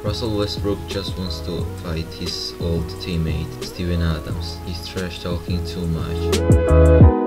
Russell Westbrook just wants to fight his old teammate Steven Adams. He's trash talking too much.